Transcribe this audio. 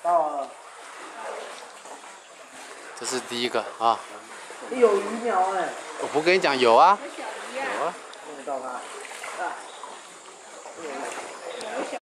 到了。 这是第一个啊。 有鱼苗哎。 我不跟你讲有啊。 有小鱼啊。 有啊。 看得到它。啊。